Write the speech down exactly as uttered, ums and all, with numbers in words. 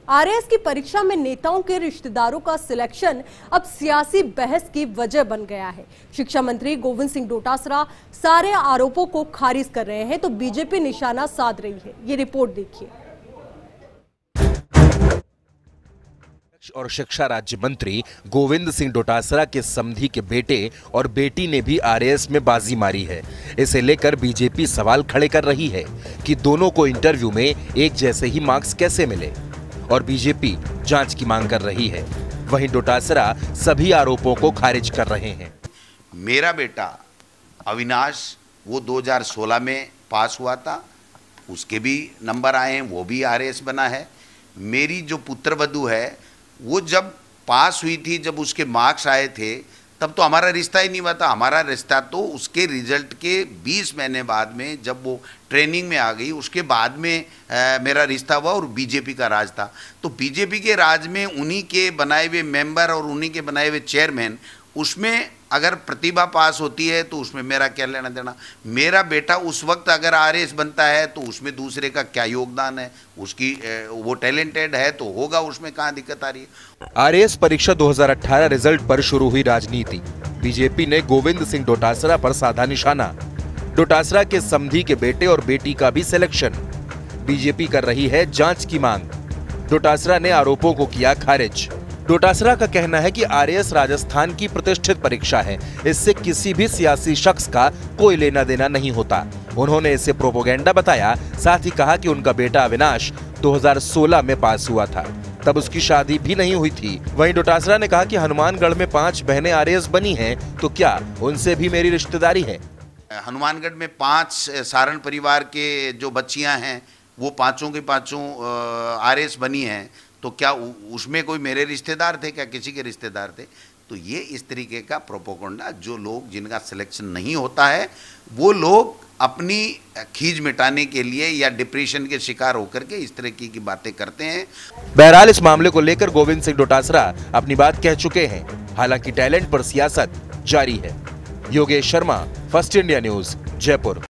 RAS की परीक्षा में नेताओं के रिश्तेदारों का सिलेक्शन अब सियासी बहस की वजह बन गया है। शिक्षा मंत्री गोविंद सिंह डोटासरा सारे आरोपों को खारिज कर रहे हैं तो बीजेपी निशाना साध रही है। ये रिपोर्ट देखिए। और शिक्षा राज्य मंत्री गोविंद सिंह डोटासरा के समधी के बेटे और बेटी ने भी आरएएस में बाजी मारी है। इसे लेकर बीजेपी सवाल खड़े कर रही है कि दोनों को इंटरव्यू में एक जैसे ही मार्क्स कैसे मिले और बीजेपी जांच की मांग कर रही है। वहीं डोटासरा सभी आरोपों को खारिज कर रहे हैं। मेरा बेटा अविनाश वो दो हज़ार सोलह में पास हुआ था, उसके भी नंबर आए हैं, वो भी आरएएस बना है। मेरी जो पुत्रवधू है वो जब पास हुई थी, जब उसके मार्क्स आए थे तब तो हमारा रिश्ता ही नहीं हुआ था। हमारा रिश्ता तो उसके रिजल्ट के बीस महीने बाद में, जब वो ट्रेनिंग में आ गई, उसके बाद में आ, मेरा रिश्ता हुआ और बीजेपी का राज था। तो बीजेपी के राज में उन्हीं के बनाए हुए मेंबर और उन्हीं के बनाए हुए चेयरमैन, उसमें अगर प्रतिभा पास होती है तो उसमें मेरा क्या लेना देना। मेरा बेटा उस वक्त अगर आरएएस बनता है तो उसमें दूसरे का क्या योगदान है, उसकी वो टैलेंटेड है तो होगा, उसमें कहाँ दिक्कत आ रही है। आरएएस परीक्षा दो हज़ार अठारह रिजल्ट पर शुरू हुई राजनीति। बीजेपी ने गोविंद सिंह डोटासरा पर साधा निशाना। डोटासरा के समधी के बेटे और बेटी का भी सिलेक्शन। बीजेपी कर रही है जांच की मांग। डोटासरा ने आरोपों को किया खारिज। डोटासरा का कहना है कि आरएएस राजस्थान की प्रतिष्ठित परीक्षा है, इससे किसी भी सियासी शख्स का कोई लेना देना नहीं होता। उन्होंने इसे प्रोपोगेंडा बताया। साथ ही कहा कि उनका बेटा अविनाश दो हज़ार सोलह में पास हुआ था, तब उसकी शादी भी नहीं हुई थी। वहीं डोटासरा ने कहा कि हनुमानगढ़ में पांच बहनें आरएएस बनी हैं, तो क्या उनसे भी मेरी रिश्तेदारी है। हनुमानगढ़ में पांच सारण परिवार के जो बच्चियां हैं वो पांचों के पांचों आरएएस बनी हैं, तो क्या उसमें कोई मेरे रिश्तेदार थे, क्या किसी के रिश्तेदार थे। तो ये इस तरीके का प्रोपोगंडा, जो लोग जिनका सिलेक्शन नहीं होता है वो लोग अपनी खींच मिटाने के लिए या डिप्रेशन के शिकार होकर के इस तरह की बातें करते हैं। बहरहाल इस मामले को लेकर गोविंद सिंह डोटासरा अपनी बात कह चुके हैं। हालांकि टैलेंट पर सियासत जारी है। Yogesh Sharma, first India news, Jaipur.